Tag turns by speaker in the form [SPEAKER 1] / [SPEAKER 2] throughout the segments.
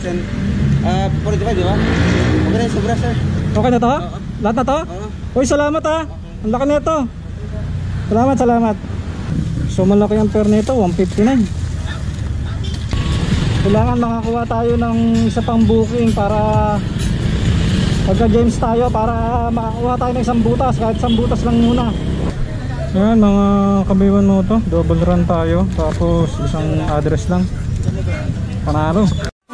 [SPEAKER 1] 45 di ba? Okay na yung sobra sir.
[SPEAKER 2] Okay na to? Lahat na to? Uy, salamat ha. Ang laki na ito. Salamat. So malaki ang pair nito, 159. Kailangan makakuha tayo ng isa pang booking para pagka James tayo, para makakuha tayo ng isang butas, kahit isang butas lang muna. Ayan mga kabiwan mo to, double run tayo, tapos isang address lang, panalo.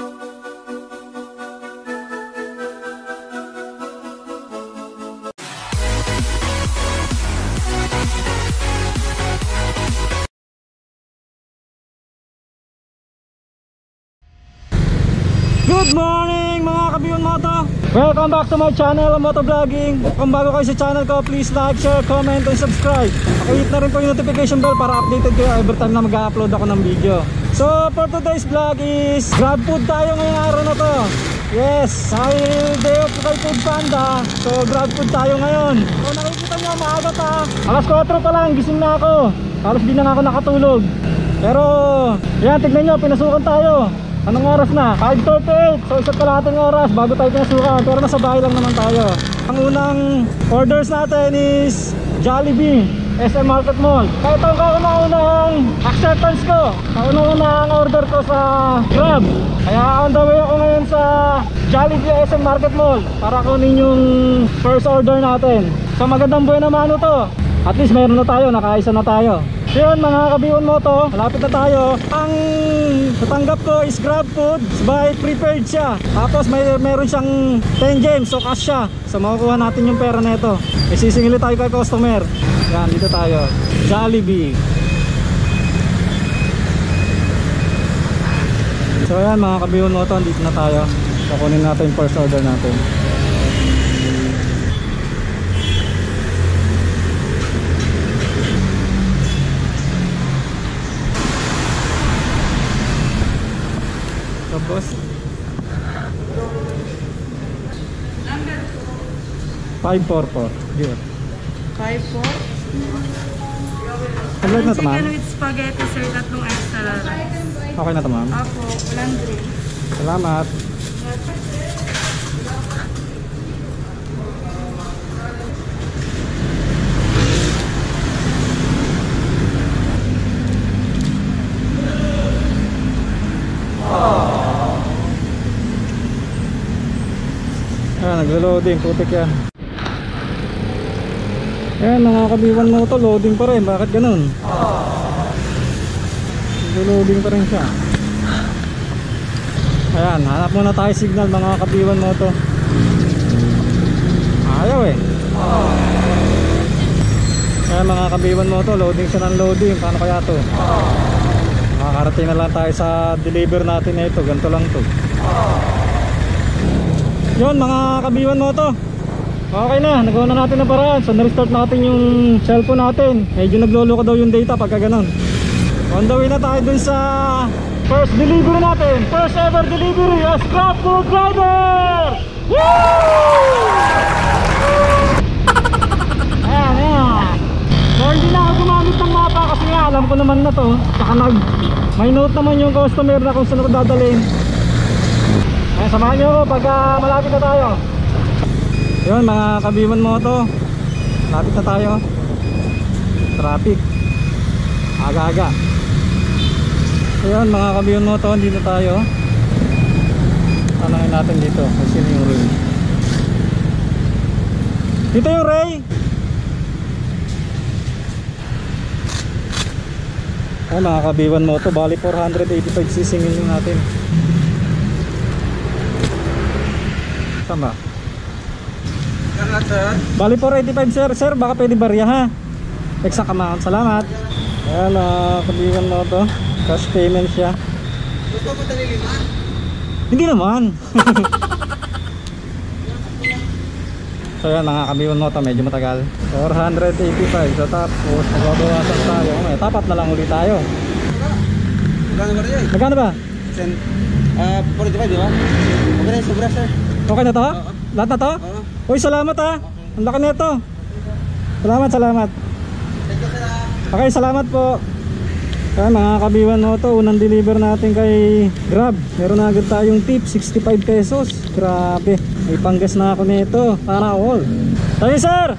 [SPEAKER 2] Good morning mga kabiwan moto! Welcome back to my channel, Motovlogging. Kung bago kayo sa channel ko, please like, share, comment, and subscribe. Pakihit na rin po yung notification bell para updated kayo every time na mag-upload ako ng video. So for today's vlog is grab food tayo ngayong araw na to. Yes, dahil day off kay Food Panda, so grab food tayo ngayon. So nakikita nyo, maaga pa. Alas 4 pa lang, gising na ako. Halos di na ako nakatulog. Pero yan, tignan nyo, pinasukan tayo. Anong oras na? 5:38. So isa't kalahating oras bago tayo pinasukan. Pero nasa bahay lang naman tayo. Ang unang orders natin is Jollibee, SM Market Mall. Kaya ito ang kauna-unang acceptance ko, kauna-unang order ko sa Grab. Kaya on the way ako ngayon sa Jollibee SM Market Mall para kunin yung first order natin. So magandang buhay naman ito. At least meron na tayo, nakaisa na tayo. So yun mga kabiwan mo to, malapit na tayo. Ang natanggap ko is grab food, by prepared siya. Tapos meron siyang 10 gems, so cash siya. So makukuha natin yung pera na ito. Isisingili tayo kay customer. Yan, dito tayo, Jollibee. So yan mga kabiwan mo to, dito na tayo. Kukunin natin yung first order natin. Boss 544 here
[SPEAKER 3] 54
[SPEAKER 2] Complete na ito ma'am?
[SPEAKER 3] Chicken with spaghetti sir, tatlong extra rice.
[SPEAKER 2] Okay na ito ma'am?
[SPEAKER 3] Apo, walang drink.
[SPEAKER 2] Salamat. Naglo-loading, putik yan. Ayan mga kabiwan mo to, loading pa rin. Bakit ganun? Naglo-loading pa rin siya. Ayan, hanap muna tayo signal mga kabiwan mo to. Ayaw eh. Ayan mga kabiwan mo to, loading siya ng loading. Paano kaya to? Makakarating na lang tayo sa deliver natin na ito. Ganito lang to. Yun mga kabiwan mo to, okay na, nagawa na natin ang paraan. So na-restart natin yung cellphone natin. Medyo nagloloko daw yung data pagka ganun. On the way na tayo dun sa first delivery natin. First ever delivery as Grab Food Driver! Woo! Ayan. So hindi na ako gumamit ng mapa kasi nga alam ko naman na to. Saka may note naman yung customer na kung saan ako dadalhin. Ayan, samahan nyo ako pagka malapit na tayo. Yun mga kabiwan mo to, malapit na tayo. Traffic aga-aga. So yun mga kabiwan mo to, dito tayo. Tanongin natin dito kung sino yung Ray. Dito yung Ray. Ayan mga kabiwan mo to, bali 485 sisingilin natin. Tama. Bali 485 sir. Sir baka pwede barya ha. Exact amount. Salamat. Ayan kabiwan mo to, cash payment siya.
[SPEAKER 1] Gusto mo talilima?
[SPEAKER 2] Hindi naman. So yan mga kabiwan mo to, medyo matagal. 485. So tapos magbabawasan tayo. Tapat na lang ulit tayo.
[SPEAKER 1] Magkano ba rin?
[SPEAKER 2] Magkano ba?
[SPEAKER 1] 45 di ba? Okay na yung sobra sir.
[SPEAKER 2] Okay na to? Lahat na to? Uy, salamat ha. Ang laki na ito. Salamat.
[SPEAKER 1] Thank you sir.
[SPEAKER 2] Okay, salamat po. Kaya mga kabiwan mo to, unang deliver natin kay Grab. Meron na agad tayong tip, 65 pesos. Grabe, may panggas na ako nito. Para all. Tayo sir!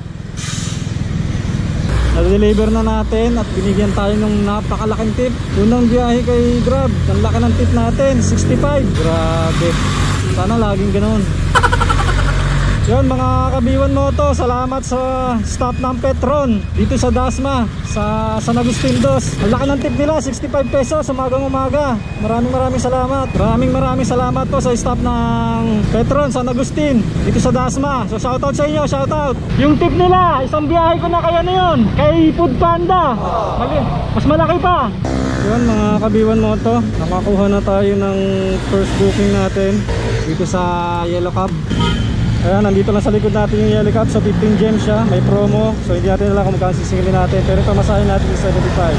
[SPEAKER 2] Na-deliver na natin at binigyan tayo ng napakalaking tip. Unang biyahe kay Grab, ang laki ng tip natin, 65. Grabe, sana laging ganoon. Yun mga kabiwan mo to, salamat sa staff ng Petron dito sa Dasma, sa San Agustin 2. Ang laki ng tip nila, 65 pesos umagang umaga. Maraming salamat. Maraming salamat po sa staff ng Petron San Agustin dito sa Dasma. So shoutout sa inyo, shoutout. Yung tip nila, isang biyahe ko na kaya na yun, kay Food Panda. Mas malaki pa. Yun mga kabiwan mo to, nakakuha na tayo ng first booking natin dito sa Yellow Cab. Ayan, nandito lang sa likod natin yung Yellow Cab. So 15 gems siya, may promo. So hindi natin alam kung magkano sisingilin natin, pero pamasahin natin sa 75.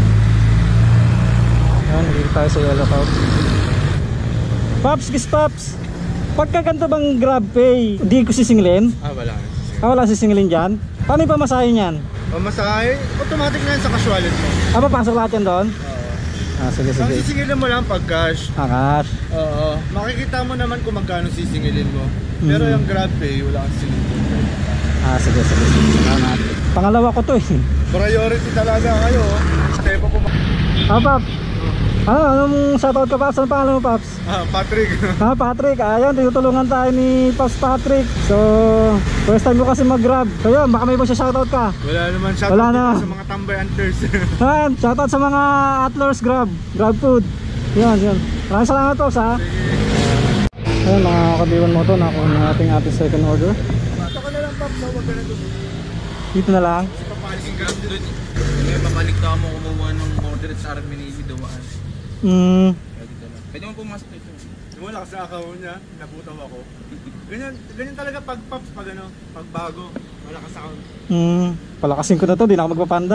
[SPEAKER 2] Ayan, nandito tayo sa Yellow Cab. Paps, kiss Paps, pagka ganito bang Grab Pay, hindi ko sisingilin?
[SPEAKER 1] Wala.
[SPEAKER 2] Wala sisingilin dyan? Paano yung pamasahin yan?
[SPEAKER 1] Pamasahe, automatic na yan sa casualit mo.
[SPEAKER 2] Papasok lahat yan doon? Sige.
[SPEAKER 1] Ang sisingilin mo lang pag cash.
[SPEAKER 2] Cash.
[SPEAKER 1] Oo. Makikita mo naman kung magkano sisingilin mo. Pero yung Grab Pay, wala kang sisingilin.
[SPEAKER 2] Sige. Salamat. Pangalawa ko to eh.
[SPEAKER 1] Priority talaga kayo. Step up po.
[SPEAKER 2] Paps. Anong shoutout ka Paps? Anong pangalan mo Paps?
[SPEAKER 1] Patrick.
[SPEAKER 2] Patrick, ayun, tinutulungan tayo ni Paps Patrick. So, first time mo kasi mag-grab. So yun, baka may mo siya shoutout ka.
[SPEAKER 1] Wala naman shoutout
[SPEAKER 2] Wala na.
[SPEAKER 1] sa mga tambay hunters.
[SPEAKER 2] Shoutout sa mga Atlers Grab Food. Yun. Maraming salamat Paps ha. Ayun mga kabiwan mo to, nakuha na ating second order.
[SPEAKER 1] Ito ka na lang Paps, huwag ka na doon.
[SPEAKER 2] Dito na lang.
[SPEAKER 1] Papalikin ka lang doon. Papalik na mo kumuha ng order sa Arminisi Dumaan. Pwede mo pumasok ito. Wala ka sa account niya, nabutaw ako. Ganyan talaga pag Pops, pag bago, wala ka sa account.
[SPEAKER 2] Palakasin ko na to, di na ako magpapanda.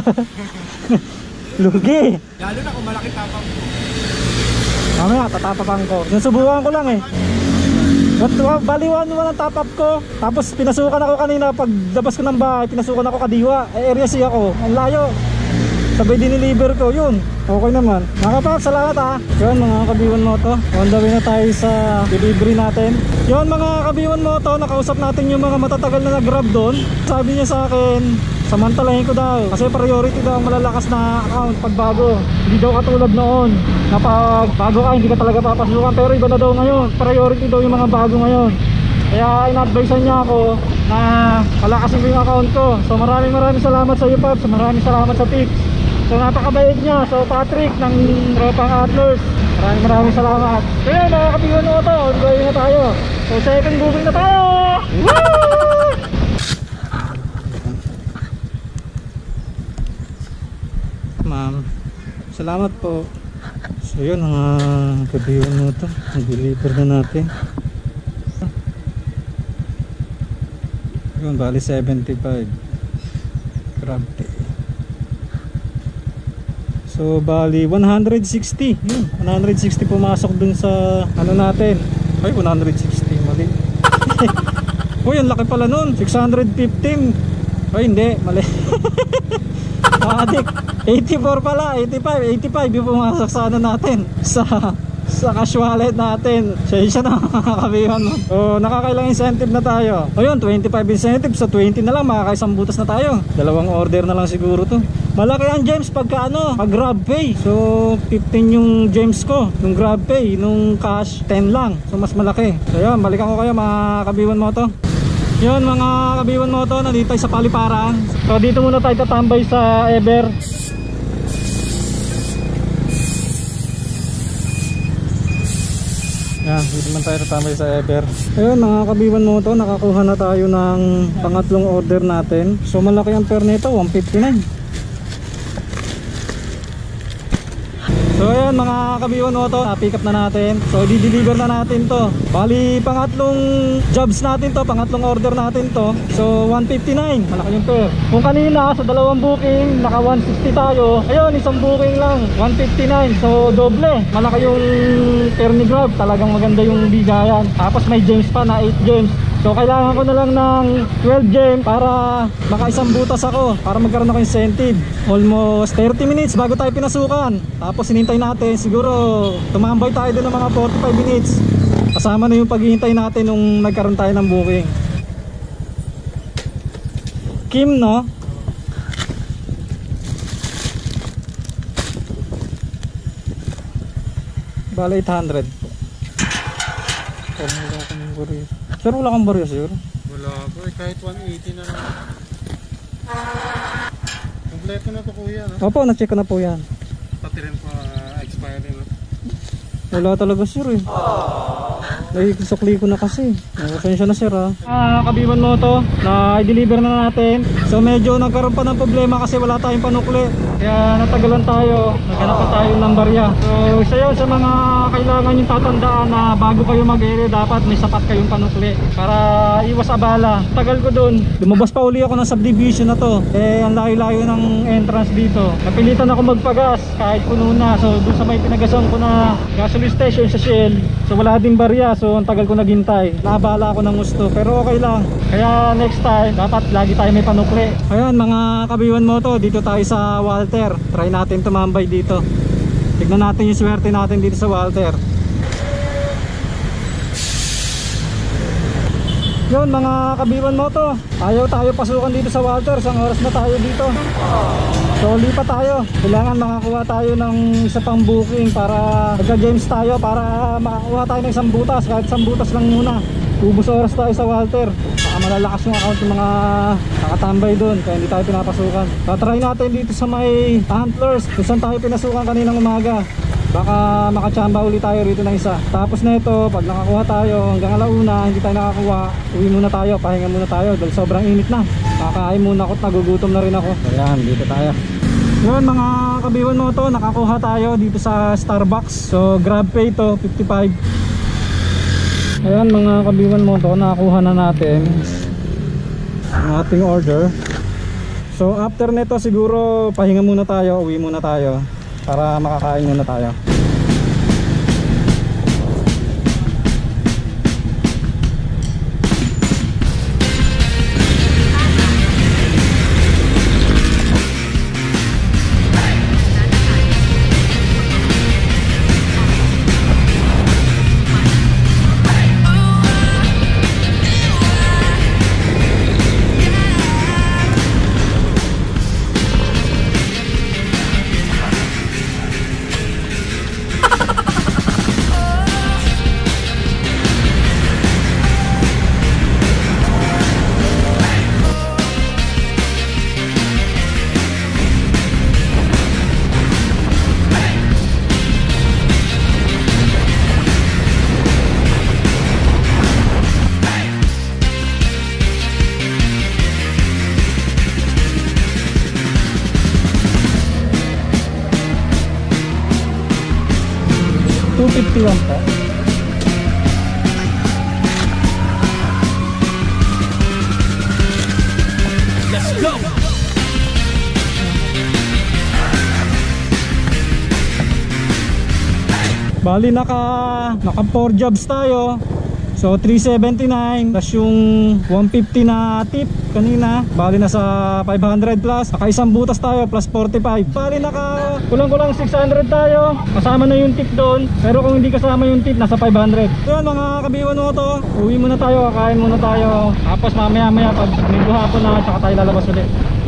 [SPEAKER 2] Lugi.
[SPEAKER 1] Lalo na kung malaki tapang mo.
[SPEAKER 2] Mamaya, tatapapang ko. Nasubukan ko lang eh. Baliwan naman ang top up ko. Tapos pinasukan ako kanina, pag labas ko ng bahay, pinasukan ako Kadiwa. Area C ako, ang layo. Sabay diniliver ko, yun. Okay naman. Mga Paps, salamat ha. Yun mga kabiwan mo to. On the way na tayo sa delivery natin. Yun mga kabiwan mo to, nakausap natin yung mga matatagal na nag-grab doon. Sabi niya sa akin, samantalahin ko daw. Kasi priority daw ang malalakas na account pag bago. Hindi daw katulad noon. Na pag bago ka, hindi ka talaga papasukan. Pero iba na daw ngayon. Priority daw yung mga bago ngayon. Kaya in-advise niya ako na palakasin ko yung account ko. So maraming salamat sa iyo Paps. Maraming salamat sa tips. So napakabait niya. So Patrick ng Tropang Atlers, maraming salamat. So yun mga kabiwan mo to, on-going na tayo. So second booking na tayo. Woo! Ma'am, salamat po. So yun mga kabiwan mo to, nag-deliver na natin. Yun, bali 75 Grab Pay. So bali 160. Yun, 160 pumasok dun sa ano natin. Ay 160, mali. Uy, ang laki pala nun, 615. Ay hindi, mali. Adik, 84 pala, 85 yung pumasok sa ano natin, sa cash wallet natin. Siya na makakabihan mo. So nakakailang incentive na tayo. O yun, 25 incentive. So 20 na lang, makakaisang butas na tayo. Dalawang order na lang siguro to. Malaki ang gems pagka pag Grab Pay. So 15 yung gems ko nung Grab Pay, nung cash 10 lang. So mas malaki. So yun, balikan ko kayo mga kabiwan mo to. Yun mga kabiwan mo to, nandito tayo sa Paliparan. So dito muna tayo tatambay sa Ever. Yan, dito man tayo tatambay sa Ever. Ayun mga kabiwan mo to, nakakuha na tayo ng pangatlong order natin. So malaki ang per nito, 159. So ayan mga kabiwan mo to, pick up na natin. So i-deliver na natin to. Bali pangatlong jobs natin to, pangatlong order natin to. So 159, malaki yung pair. Kung kanina sa dalawang booking naka 160 tayo, ayun isang booking lang 159. So doble, malaki yung pair ni Grab. Talagang maganda yung bigayan. Tapos may gems pa na 8 gems. So kailangan ko na lang ng 12 gem para makaisang butas ako, para magkaroon ako incentive. Almost 30 minutes bago tayo pinasukan. Tapos hinintay natin, siguro tumambay tayo doon ng mga 45 minutes. Kasama na yung paghihintay natin nung nagkaroon tayo ng booking. Kim, no? Bala 800. Sir, wala kang barya, sir?
[SPEAKER 1] Wala ako eh, kahit 180 na lang. Kompleto na to kuya, no?
[SPEAKER 2] Opo, na-check ko na po yan.
[SPEAKER 1] Pati rin pa expired no?
[SPEAKER 2] Wala talaga, sir eh. Sukli ko na kasi. Pasensya na, sir, ha. Kabiwan mo to, na i-deliver na natin. So medyo nagkaroon pa ng problema kasi wala tayong panukli. Kaya natagalan tayo, naghanap pa tayo ng barya. So isa yun sa mga kailangan yung tatandaan na bago kayo mag-ere, dapat may sapat kayong panukli para iwas abala. Tagal ko dun, lumabas pa uli ako ng subdivision na to. Ang layo-layo ng entrance dito. Napilitan ako magpagas kahit puno na. So dun sa may pinagasan ko na gasoline station sa Shell, so wala din barya. So ang tagal ko naghintay, naabala ako ng gusto, pero okay lang. Kaya next time dapat lagi tayo may panukli. Ayun mga kabiwan mo to, dito tayo sa Walter. Try natin tumambay dito. Tignan natin yung swerte natin dito sa Walter. Yun mga kabiwan mo to, ayaw tayo pasukan dito sa Walter. Isang oras na tayo dito. So lipat tayo. Kailangan makakuha tayo ng isa pang booking para magka-games tayo, para makakuha tayo ng isang butas. Kahit isang butas lang muna. Ubus oras tayo sa Walter. Baka malalakas yung account ng mga nakatambay doon, kaya hindi tayo pinapasukan. Try natin dito sa may Antlers, kung saan tayo pinasukan kaninang umaga. Baka makachamba ulit tayo rito ng isa. Tapos na ito, pag nakakuha tayo hanggang alauna, hindi tayo nakakuha, uwi muna tayo, pahinga muna tayo dahil sobrang init na. Kakain muna ako at nagugutom na rin ako. Ayan, dito tayo. Yun mga kabiwan mo to, nakakuha tayo dito sa Starbucks. So GrabPay to, 55. Ayan mga kabiwan mo to, nakakuha na natin ang ating order. So after nito siguro pahinga muna tayo, uwi muna tayo para makakain muna tayo. $251 pa. Let's go. Bali naka 4 jobs tayo. So 379 plus yung 150 na tip kanina, bali nasa 500 plus. Naka-isang butas tayo plus 45. Bali naka kulang-kulang 600 tayo. Kasama na yung tip doon. Pero kung hindi kasama yung tip, nasa 500. Yun mga kabiwan mo to, uwi muna tayo, kakain muna tayo. Tapos mamaya-maya pag medyo hapon na, tsaka tayo lalabas ulit.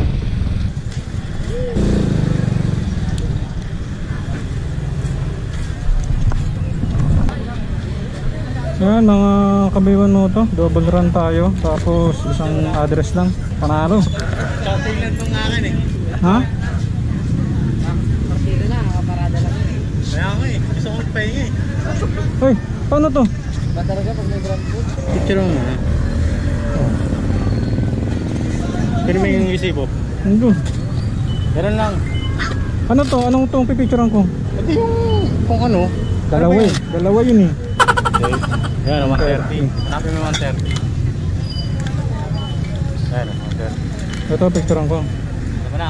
[SPEAKER 2] Ayan mga kabiwan mo to, double run tayo. Tapos isang address lang, panalo.
[SPEAKER 1] Kasilan itong akin eh.
[SPEAKER 2] Ha?
[SPEAKER 3] Partida na, nakaparada lang yun.
[SPEAKER 1] Kaya nga eh, gusto kong pahinga eh.
[SPEAKER 2] Uy, paano to?
[SPEAKER 3] Ba talaga pag may grab food?
[SPEAKER 1] Picture mo na. Pero may yung isipo.
[SPEAKER 2] Ano?
[SPEAKER 1] Meron lang.
[SPEAKER 2] Ano to? Anong itong pipicturean ko?
[SPEAKER 1] Hindi yung kung ano.
[SPEAKER 2] Dalawa eh. Dalawa yun eh.
[SPEAKER 1] Okay. Yan, 130. Hanapin mo 130. Yan, 130.
[SPEAKER 2] Ito picturean ko.
[SPEAKER 1] Ito mo na.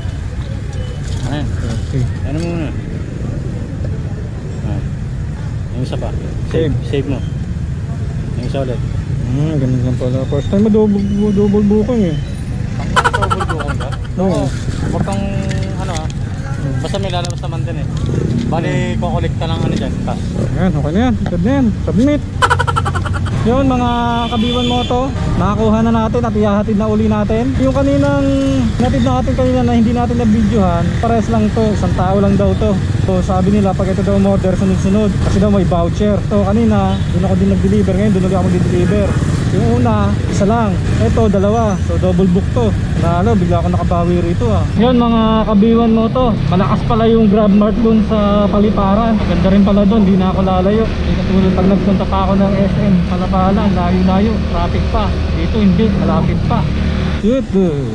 [SPEAKER 1] Ayan.
[SPEAKER 2] Okay.
[SPEAKER 1] Ano muna?
[SPEAKER 4] Yung isa pa.
[SPEAKER 2] Save.
[SPEAKER 4] Save mo. Yung isa ulit.
[SPEAKER 2] Ganun lang pala. First time double booking eh.
[SPEAKER 4] Double bukong ka?
[SPEAKER 2] Oo.
[SPEAKER 4] Huwag kang ano basta may lalabas naman din eh. Bali, kukolekta lang ano dyan. Pass.
[SPEAKER 2] Ayan, okay na yan. Good na yan. Submit. Yun mga kabiwan moto, nakakuha na natin at ihahatid na uli natin. Yung kaninang natid natin kanina na hindi natin na-videohan, pares lang to, isang tao lang daw to. So sabi nila pag ito daw order sunod-sunod kasi daw may voucher. So kanina, doon ako din nag-deliver, ngayon doon ulit ako mag-deliver. Yung una, isa lang. Ito, dalawa. So double book to. Lalo, bigla ako nakabawi rito ah. Yun mga kabiwan mo to. Malakas pala yung Grab Mart dun sa Paliparan. Ganda rin pala dun, di na ako lalayo. Hindi katulad pag nagpunta pa ako ng SM Palapalan, layo-layo, traffic pa. Dito hindi, malapit pa. Shit.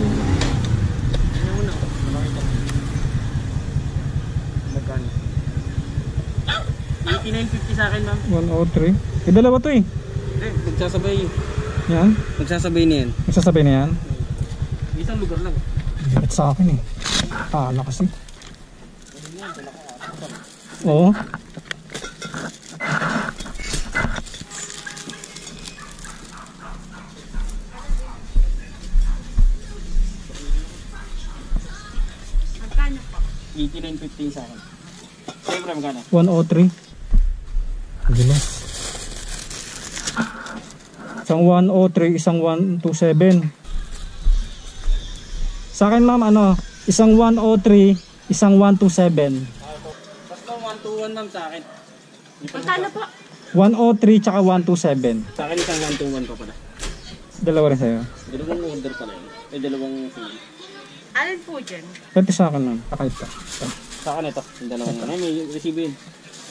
[SPEAKER 3] Magkano? 89.50 sa akin, ma'am.
[SPEAKER 2] 103. Eh, dalawa to eh.
[SPEAKER 3] Magsasabay.
[SPEAKER 2] Yan.
[SPEAKER 3] Magsasabay na yan.
[SPEAKER 2] Magsasabay na yan.
[SPEAKER 3] Isang lugar lang.
[SPEAKER 2] Bigat sa akin eh. Tala kasi. Oo.
[SPEAKER 5] Magkano po?
[SPEAKER 3] 89.50 sa akin. Siyempre, magkano?
[SPEAKER 2] 103. Bilas. Isang 103, isang 127. Sa akin ma'am ano, isang 103, isang 127.
[SPEAKER 3] Basta 121 ma'am sa akin.
[SPEAKER 5] Magkano po?
[SPEAKER 2] 103 tsaka 127.
[SPEAKER 3] Sa akin isang 121 pa pala.
[SPEAKER 2] Dalawa rin sa'yo.
[SPEAKER 3] Dalawang order pala yun. Dalawang fee.
[SPEAKER 5] Alin po dyan?
[SPEAKER 2] Pwede sa akin ma'am, pakait ka.
[SPEAKER 3] Sa akin ito. Yung dalawang ano. May resibo yun.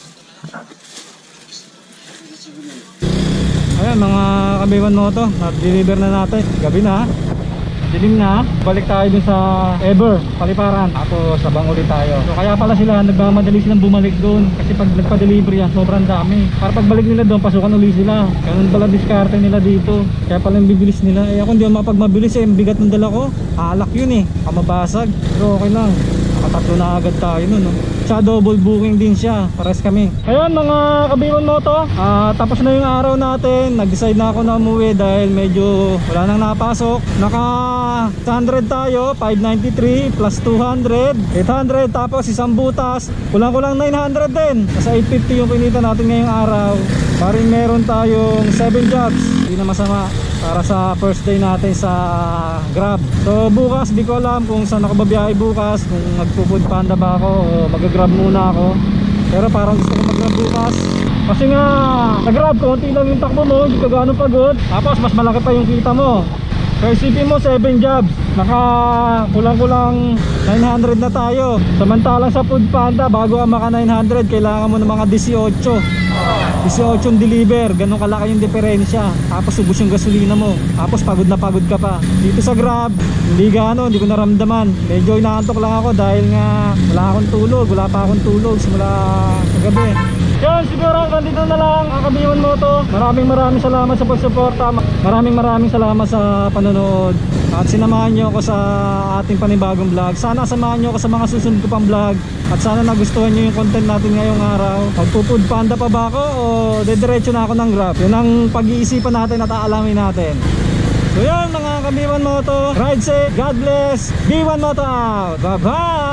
[SPEAKER 2] Ayan mga kabiwan mo to, na-deliver na natin. Gabi na, dilim na. Balik tayo dun sa Ever, Paliparan. Tapos sabang ulit tayo. So kaya pala sila, nagmamadali silang bumalik doon. Kasi pag nagpa-delivery yan, sobrang dami. Para pagbalik nila doon, pasukan ulit sila. Ganun pala diskarte nila dito. Kaya pala yung bibilis nila. Eh ako hindi ako mapagmabilis eh, ang bigat ng dala ko. Alak yun eh, kamabasag. Pero okay lang, nakatatlo na agad tayo nun no? Sa double booking din siya, pares kami. Ayun mga kabiwan mo to, tapos na yung araw natin. Nag-decide na ako na umuwi dahil medyo wala nang napasok. Naka 100 tayo, 593 plus 200 800, tapos isang butas, kulang-kulang 900 din. Nasa 850 yung kinita natin ngayong araw. Paring meron tayong 7 jobs, hindi na masama para sa first day natin sa Grab. So bukas, di ko alam kung saan ako babiyahe bukas, kung magpo-food panda ba ako o mag-grab muna ako. Pero parang gusto ko mag-grab bukas kasi nga sa Grab, konti lang yung takbo mo, hindi ka gano'ng pagod. Tapos mas malaki pa yung kita mo. So isipin mo 7 jobs, naka kulang-kulang 900 na tayo. Samantalang sa food panda, bago ka maka 900, kailangan mo ng mga 18 yung deliver, ganun kalaki yung diferensya. Tapos ubos yung gasolina mo, tapos pagod na pagod ka pa. Dito sa Grab, hindi gano'n, hindi ko naramdaman. Medyo inaantok lang ako dahil nga wala akong tulog, wala pa akong tulog simula kagabi. Yan, siguro ganito na lang ang kabiwan mo to. Maraming salamat sa pagsuporta. Maraming salamat sa panonood. At sinamahan nyo ako sa ating panibagong vlog. Sana samahan nyo ako sa mga susunod ko pang vlog. At sana nagustuhan nyo yung content natin ngayong araw. Magpo-food panda pa ba ako o dediretso na ako ng Grab? Yun ang pag-iisipan natin at aalamin natin. So yan mga kabiwan mo to. Ride safe, God bless. B1 Moto out. Bye bye.